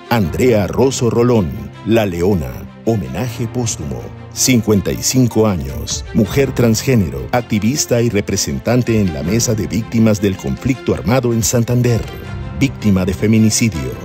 Andrea Rosso Rolón, La Leona, homenaje póstumo. 55 años, mujer transgénero, activista y representante en la Mesa de Víctimas del Conflicto Armado en Santander, víctima de feminicidio.